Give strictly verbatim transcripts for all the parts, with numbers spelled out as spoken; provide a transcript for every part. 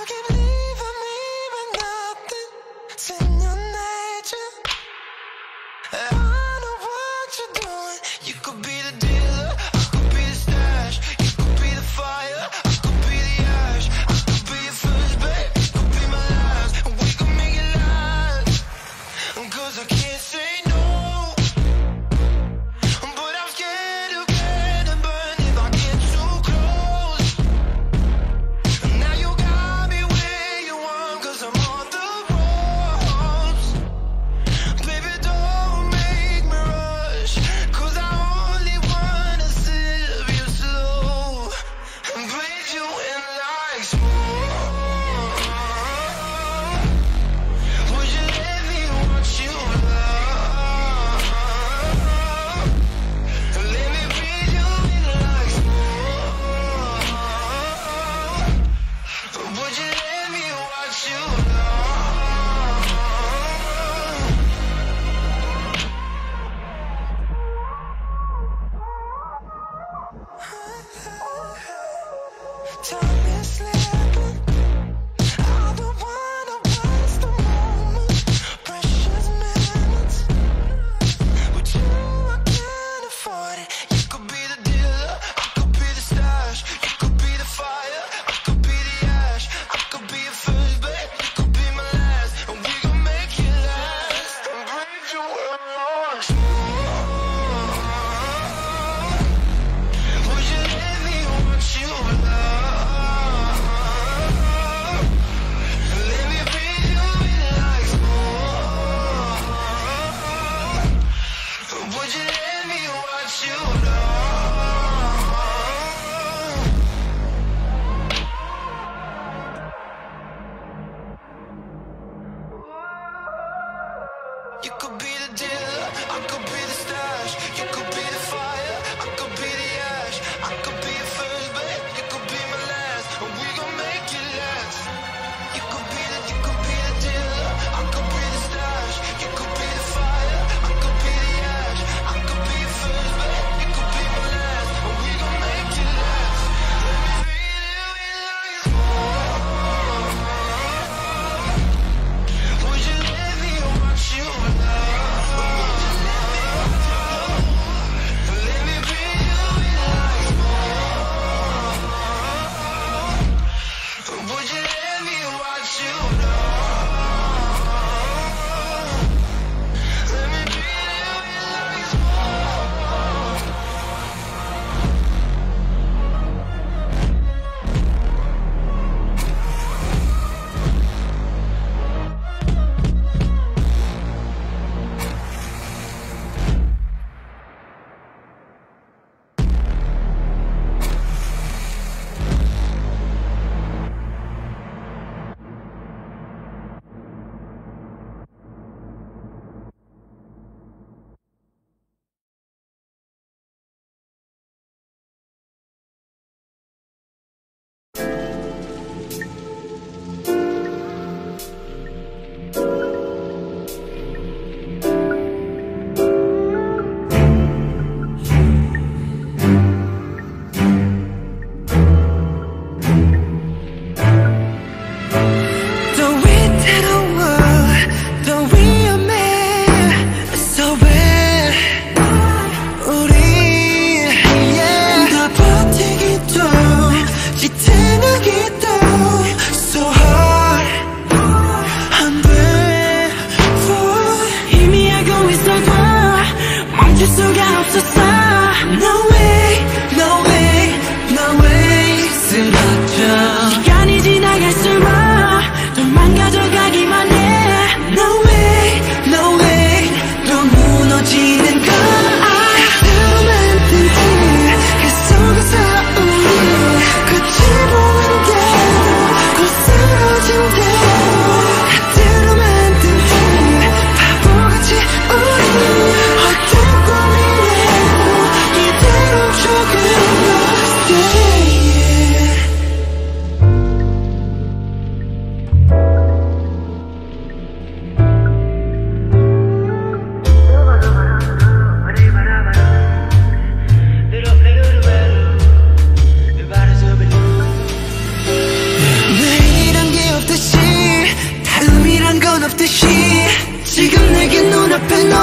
keep leaving me with nothing. It's in your nature. I know what you're doing. You could be the dealer, I could be the stash. You could be the fire, I could be the ash. I could be your first babe, you could be my last. And we could make it last. Cause I can't say no, but I'm scared to get and burn if I get too close. Now you got me where you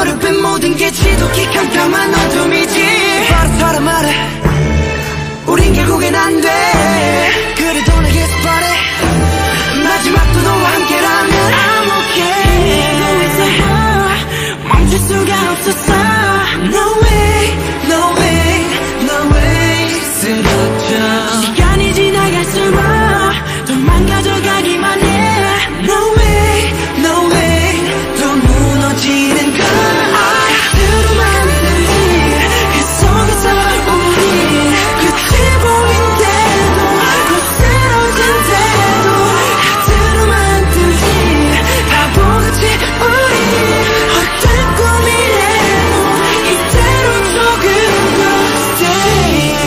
무릎은 모든 게 지독히 캄캄한 어둠이지. 바로 말해 우린 결국엔 안 돼. 그래도 나 계속 바래 마지막도 너와 함께라면 I'm okay. 너에서 멈출 수가 없었어. No way, no way, no way. 쓰러져 시간이 지나갈수록 더 망가져가기만 해. No way, no way. 또 무너지는 걸 두루 만들지. 그 속에서 우리 끝이 보인대도 곧 쓰러진대도 두루 만들지. 바보같이 우리 헛된 꿈이래도 이대로 조금 더 stay.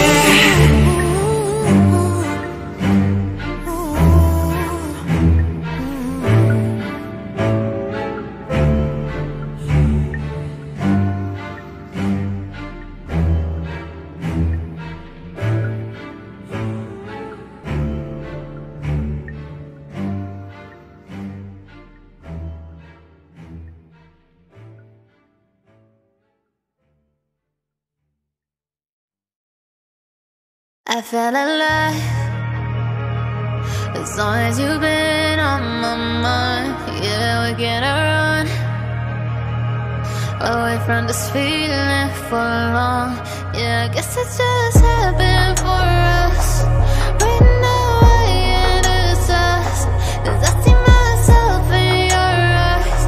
I felt alive as long as you've been on my mind. Yeah, we're gonna run away from this feeling for long. Yeah, I guess it just happened for us. Right now I ain't us, 'cause I see myself in your eyes.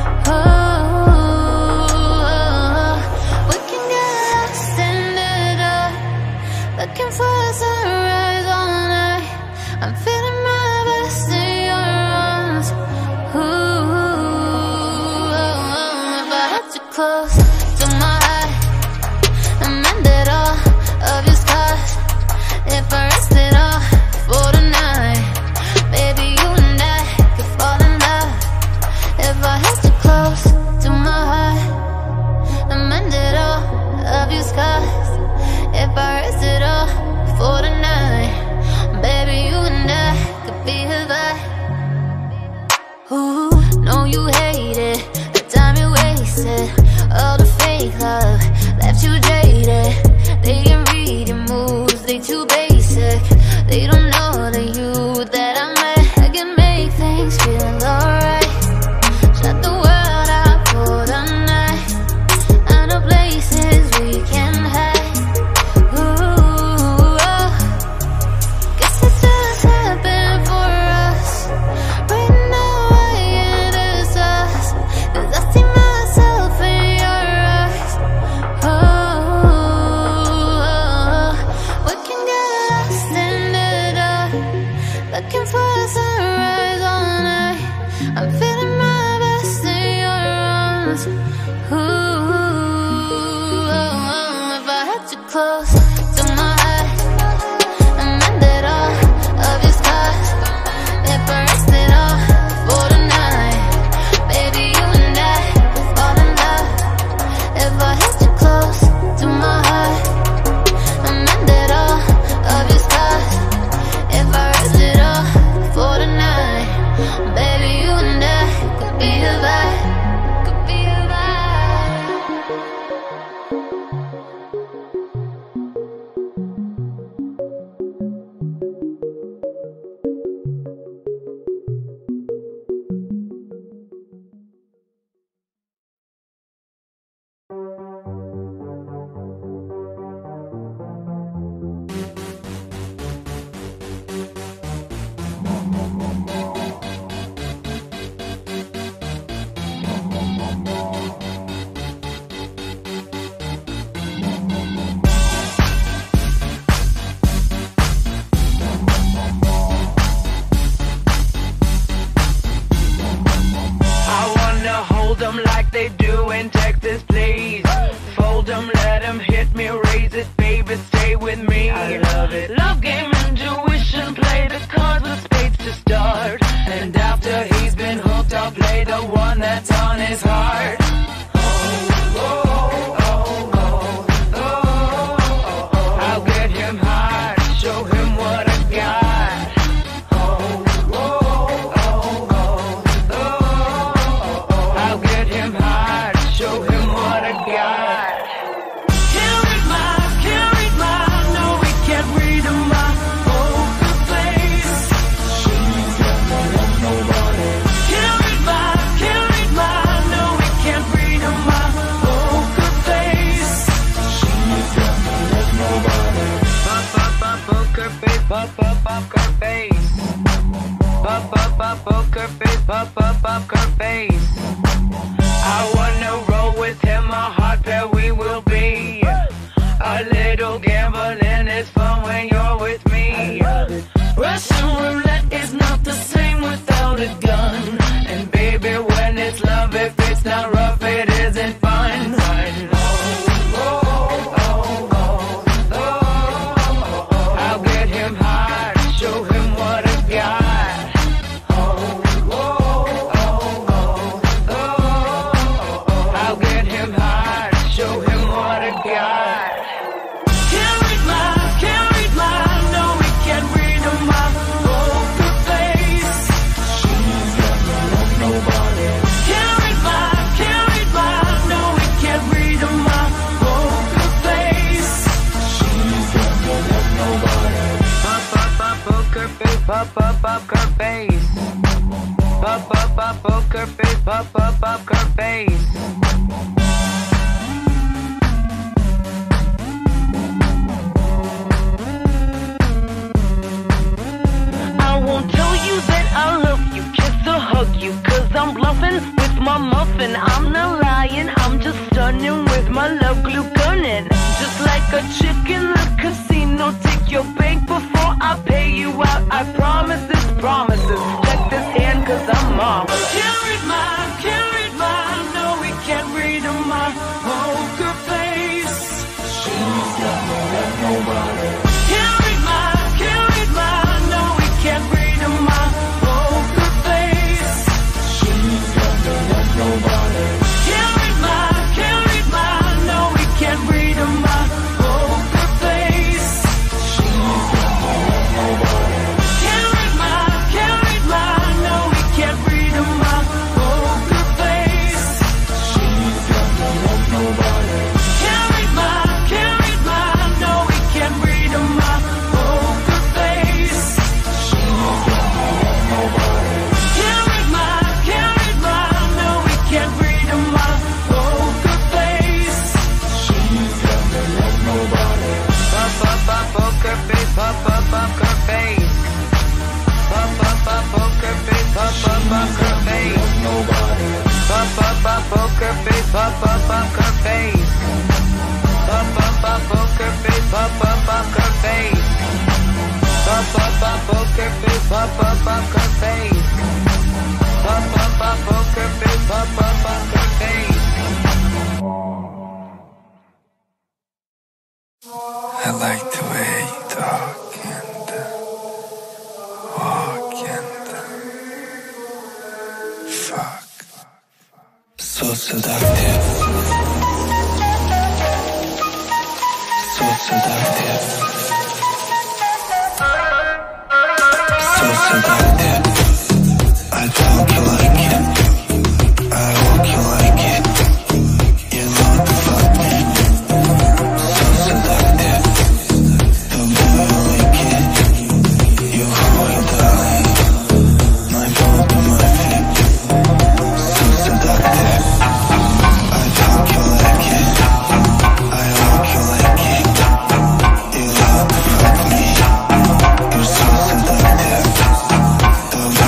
Oh, we can get lost in the dark, looking for a sunrise all night. I'm feeling my best in your arms. Ooh, if I had you close to my eye and mended all of your scars, if I rested all for the night, baby, you and I could fall in love. If I had you close to my heart and mended all of your scars, if I rested all for the night, baby, you and I could be a vibe. Ooh, know you hate it, the time you wasted, all the fake love left you jaded. They can read your moves, they too basic. They don't know the you that I met. I can make things feel alright. Shut the world out for the night. I know places we can hide. Ooh, oh. Guess it just happened for us. Right now I ain't us, 'cause I see myself in your eyes. Oh, we can get lost in the dark, looking for a sunrise all night. I'm feeling my best in your arms. Ooh, if I had you close to my eyes and mended all of your scars, if I rested all for the night, baby, you and I could fall in love. If I held you close to my heart and mended all of your scars, if I rested all for the night, baby, you and I could be a vibe, could be a vibe. I wanna hold them like they do in Texas, please. Fold them, let them hit me, raise it, baby, stay with me. I love it. Love game, intuition, play the cards with spades to start. And after he's been hooked, I'll play the one that's on his heart. Oh, oh, oh, oh, oh, oh. I'll get him hard, show him what I got. Oh, oh, oh, oh, oh. I'll get him hard, show him pop, poker face, pop, pop, poker face. I wanna roll with him, a hot pair we will be. A little gambling is fun when you're with me. Russian roulette is not the same without a gun. And baby, when it's love, if it's not rough, it isn't fun. I'll get him high, show him what I got. I'll get him high, show him what I got. Can't read my, can't read my, no, we can't read my poker face. She's got no love, nobody. Can't read my, can't read my, no, we can't read my poker face. She's got no love, nobody. Pop, pop, pop, poker face, pop, pop, poker face. Pop, pop, pop, poker face, pop, pop, poker face. I won't tell you that I love you, kiss or hug you, cause I'm bluffing with my muffin. I'm not lying, I'm just stunning with my love glue gunning. Just like a chick in the casino, take your bank before I pay you out. I promise this promises, check this hand cause I'm marvelous. Can't read my, can't read my, no we can't read my poker face. She's got no love, nobody. Can't read my, can't read my, no we can't read my poker face. She's got no love, nobody. Can't read my, can't read my, no we can't read my poker face. She's got no love, nobody. Can't read my, can't read my, no we can't read my poker face. She's got no love, nobody. Can't read my, can't read my, no we can't read my poker face. She's got no love, nobody. Can't read my, can't read my, no we can't read my poker face. She's got no love, nobody. Pop, pop, pop, poker face, pop, pop, poker face. Pop, pop, pop, poker face, pop, pop, poker face. Nobody. Pop, pop, pop, poker face, pop, pop, poker face. Pop, pop, pop, poker face, pop, pop, poker face. Pop, pop, pop, poker face, pop, pop, poker face. Pop, pop, pop, poker face, pop, pop, poker face. I like the way you talk and uh, walk and uh, fuck. So seductive. So seductive. So seductive. I talk you like it. I walk you like it. You know the fuck me. So seductive. The boy you like it. You hold it darling. My bump on my feet. So seductive. I talk you like it. I walk you like it. You love to fuck me. You're so seductive. The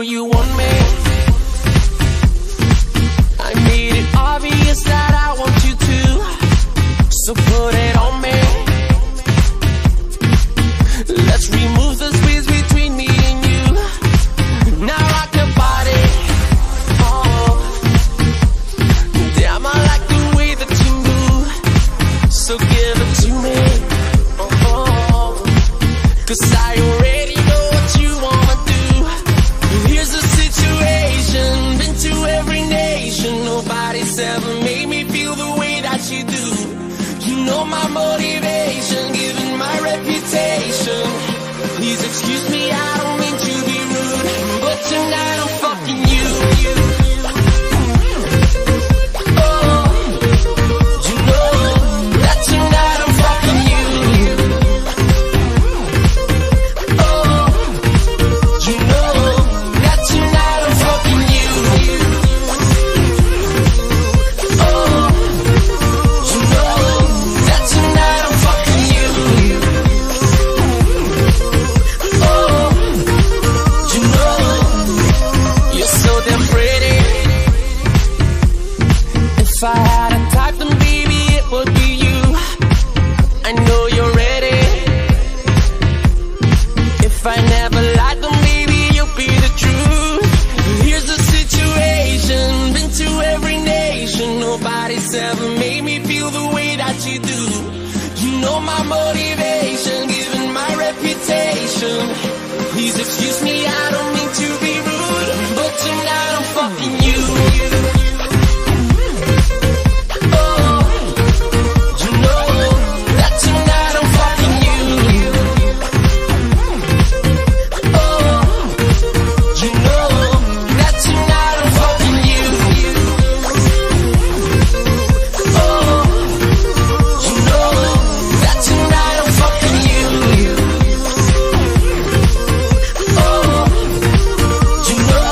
you want me. I made it obvious that I want you to, so put it on me. Let's remove the space between me and you. Now rock your body. Oh, damn, I like the way that you move, so give it to me. Oh, cause I already know what you wanna do. Here's the situation, been to every nation. Nobody's ever made me feel the way that you do. You know my motivation, given my reputation. Please excuse me, I don't mean to be rude, but tonight I'm fucking you. Oh, you know that tonight I'm fucking you. Oh, you know that tonight I'm fucking you. Oh, you know that tonight I'm fucking you. Oh, you know you're so damn pretty. If I had a type, then baby it would be you. I know you're ready. If I never lied, then maybe you'll be the truth. Here's the situation, been to every nation. Nobody's ever made me feel the way that you do. You know my motivation, given my reputation. Please excuse me, I don't mean to be rude, but tonight I'm fucking you. Oh, you know that tonight I'm fucking you. Oh, you know that tonight I'm fucking you. Oh, you know that tonight I'm fucking you. Oh, you know.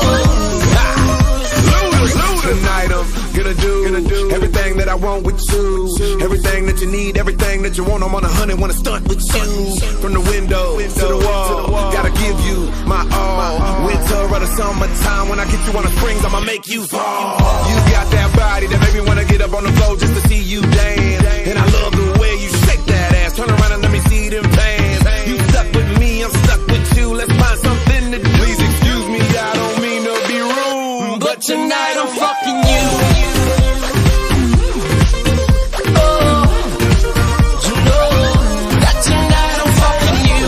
Tonight I'm gonna do, gonna do everything that I want with you. Everything that you need, everything that you want. I'm on a hundred, wanna stunt with you. From the window to the wall, gotta give you my all. Winter or the summertime, when I get you on the springs, I'ma make you fall. You got that body that make me wanna get up on the floor just to see you dance. And I love the way you shake that ass. Turn around and let me see them pants. You stuck with me, I'm stuck with you. Let's find something to do. Please excuse me, I don't mean to be rude, But tonight I'm fucking you. Oh, you know that tonight I'm fucking you.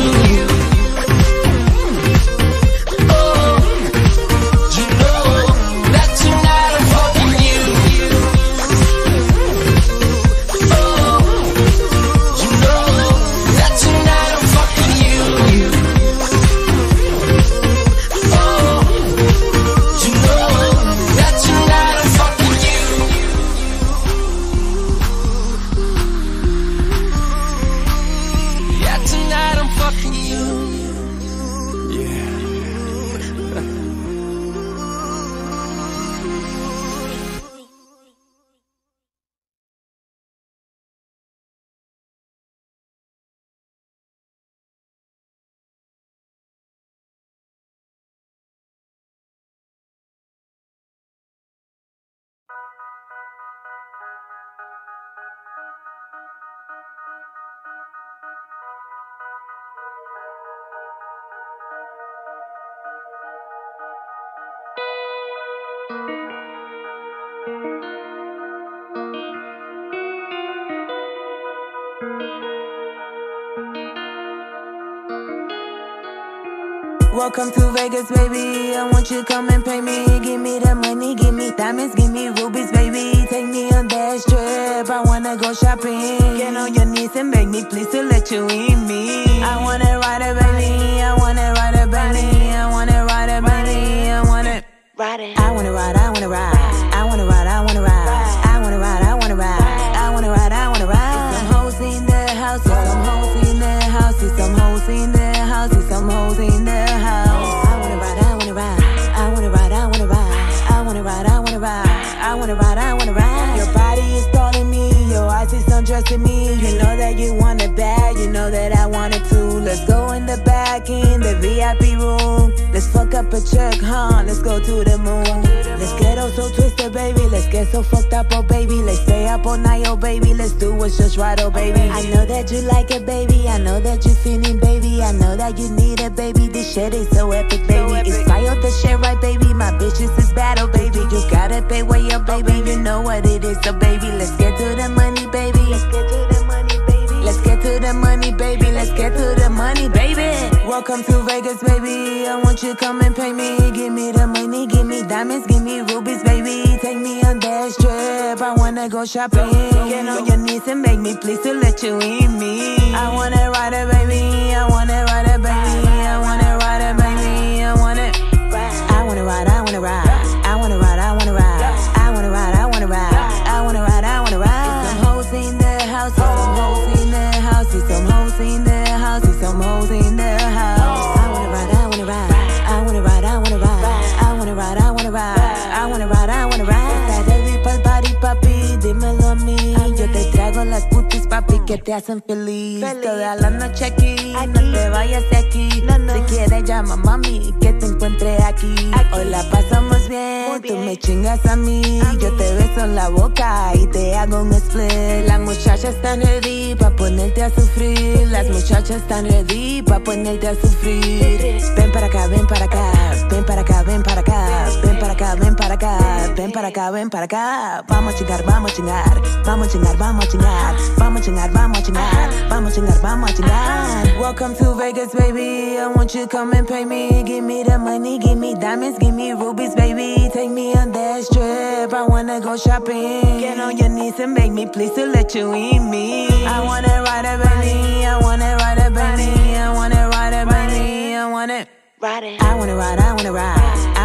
Oh, you know that tonight I'm fucking you. Oh, you know that tonight I'm fucking you. Oh, you know that tonight I'm fucking you. Yeah, tonight I'm fucking you. Welcome to Vegas, baby. I want you to come and pay me. Give me the money, give me diamonds, give me rubies, baby. Take me on that trip. I wanna go shopping. Get on your knees and beg me, please, to let you in me. I wanna ride it, baby. I wanna ride it, baby. I wanna ride it, baby. I wanna ride it. I wanna ride, I wanna ride. I wanna ride, I wanna ride. I wanna ride, I wanna ride. I wanna ride, I wanna ride. Some hoes in the house, some hoes in the house, some hoes in the house, some hoes in the house. I wanna ride, I wanna ride. I wanna ride, I wanna ride. I wanna ride, I wanna ride. I wanna ride, I wanna ride. Your body is calling me, your eyes is undressing me. You know that you want it bad, you know that I want it too. Let's go in the back in the V I P room. Let's fuck up a check, huh? Let's go to the moon. Let's get all so twisted, baby. Let's get so fucked up, oh baby. Let's stay up all night, oh baby. Let's do what's just right, oh baby. I know that you like it, baby. I know that you're feeling, baby. I know that you need it, baby. This shit is so epic, baby. It's fire, the shit right, baby. My bitches is bad, oh baby. You gotta pay way up, baby. You know what it is, so baby. Let's get to the money, baby. Let's get to the money, baby. Let's get to the money, baby. Let's get to the money, baby. Welcome to Vegas, baby. I want you to come and pay me. Give me the money, give me diamonds, give me rubies, baby. Take me on that trip. I wanna go shopping. Get on your knees and beg me, please, to let you in me. I wanna ride it, baby. I wanna ride it, baby. I wanna ride it, baby. I wanna. I wanna ride, I wanna ride. I wanna ride, I wanna ride. I wanna ride, I wanna ride. I wanna ride, I wanna ride. Some hoes in the house, some hoes in the house, some hoes in the house, some hoes in the house. I wanna ride, I wanna ride. I wanna ride, I wanna ride. I wanna ride, I wanna ride. I wanna ride, I wanna ride. Está ready pa'l party, papi, dímelo a mí. Yo te traigo las putis, papi, que te hacen feliz. Toda la noche aquí, no te vayas de aquí. Si quieres llama mami, que te encuentre aquí. Hoy la pasamos bien, tú me chingas a mí. Yo te beso en la boca y te hago un split. Las muchachas están ready pa' ponerte a sufrir. Las muchachas están ready pa' ponerte a sufrir. Ven para acá, ven para acá. Ven para acá, ven para acá. Ven para acá, ven para acá. Ven para acá, ven para acá. Vamos a chingar, vamos a chingar. Vamos a chingar, vamos a chingar. Vamos a chingar, vamos a chingar. Vamos a chingar, vamos a chingar. Welcome to Vegas, baby. I want you to come and pay me. Give me the money, give me diamonds, give me rubies, baby. Take me on that trip. I wanna go shopping. Get on your knees and beg me, please, to let you in me. I wanna ride it, baby. I wanna ride it, baby. I wanna ride it, baby. I wanna ride it. I wanna ride, I wanna ride.